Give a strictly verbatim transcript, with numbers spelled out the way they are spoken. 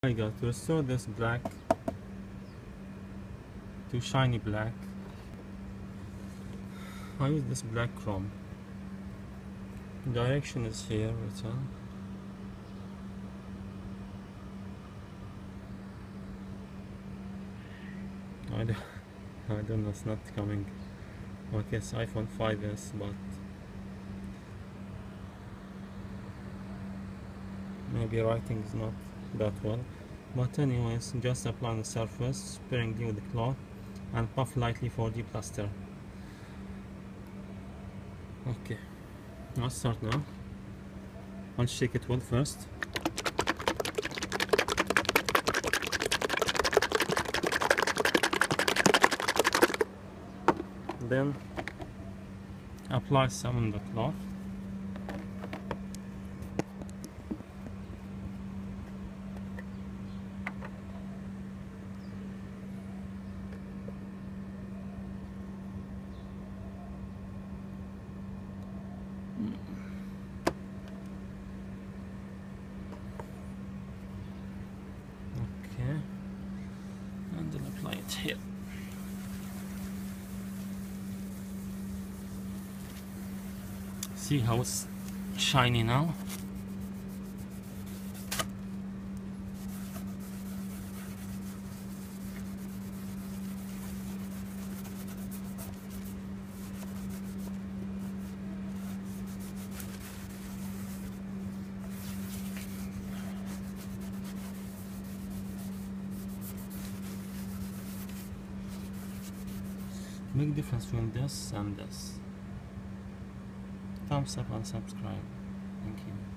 I got to restore this black to shiny black. I use this black chrome. Direction is here written. I don't, I don't know, it's not coming. Okay, it's iPhone five S, but maybe writing is not that well. But anyways, just apply on the surface sparingly with the cloth and puff lightly for the plaster. Okay, let's start now. I'll shake it well first. Then apply some on the cloth. Okay, and then apply it here. See how it's shiny now? Big difference between this and this. Thumbs up and subscribe. Thank you.